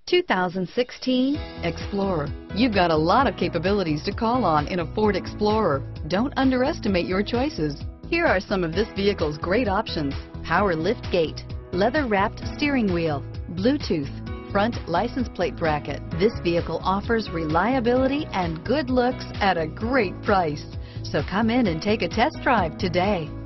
2016 Explorer. You've got a lot of capabilities to call on in a Ford Explorer. Don't underestimate your choices. Here are some of this vehicle's great options: power lift gate, leather-wrapped steering wheel, Bluetooth, front license plate bracket. This vehicle offers reliability and good looks at a great price. So come in and take a test drive today.